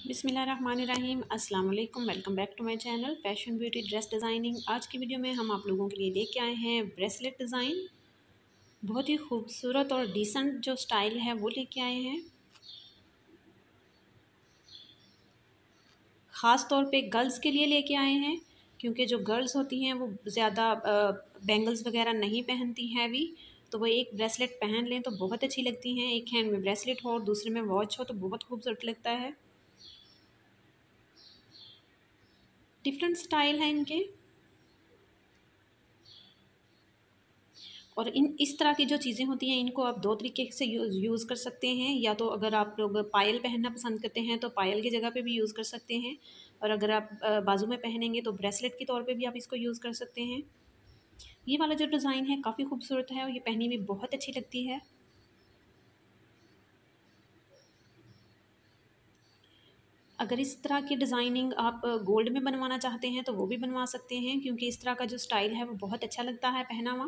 बिस्मिल्लाहिर्रहमानिर्रहीम अस्सलाम वालेकुम। Welcome back to my channel fashion beauty dress designing. आज की वीडियो में हम आप लोगों के लिए लेके आए हैं ब्रेसलेट डिज़ाइन। बहुत ही खूबसूरत और डिसेंट जो स्टाइल है वो लेके आए हैं। ख़ास तौर पे गर्ल्स के लिए लेके आए हैं, क्योंकि जो गर्ल्स होती हैं वो ज़्यादा बैंगल्स वगैरह नहीं पहनती हैं अभी, तो वो एक ब्रेसलेट पहन लें तो बहुत अच्छी लगती हैं। एक हैंड में ब्रेसलेट हो और दूसरे में वॉच हो तो बहुत खूबसूरत लगता है। डिफरेंट स्टाइल है इनके, और इस तरह की जो चीज़ें होती हैं इनको आप दो तरीके से यूज़ कर सकते हैं। या तो अगर आप लोग पायल पहनना पसंद करते हैं तो पायल की जगह पे भी यूज़ कर सकते हैं, और अगर आप बाजू में पहनेंगे तो ब्रेसलेट के तौर पे भी आप इसको यूज़ कर सकते हैं। ये वाला जो डिज़ाइन है काफ़ी खूबसूरत है और ये पहनी में बहुत अच्छी लगती है। अगर इस तरह की डिज़ाइनिंग आप गोल्ड में बनवाना चाहते हैं तो वो भी बनवा सकते हैं, क्योंकि इस तरह का जो स्टाइल है वो बहुत अच्छा लगता है पहना हुआ।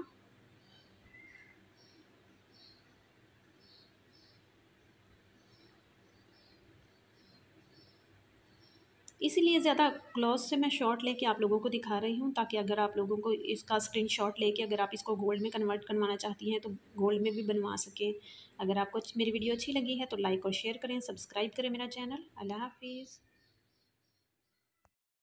इसीलिए ज़्यादा क्लोज से मैं शॉट लेके आप लोगों को दिखा रही हूँ, ताकि अगर आप लोगों को इसका स्क्रीनशॉट लेके अगर आप इसको गोल्ड में कन्वर्ट करवाना चाहती हैं तो गोल्ड में भी बनवा सकें। अगर आपको मेरी वीडियो अच्छी लगी है तो लाइक और शेयर करें, सब्सक्राइब करें मेरा चैनल। अल्लाह हाफिज़।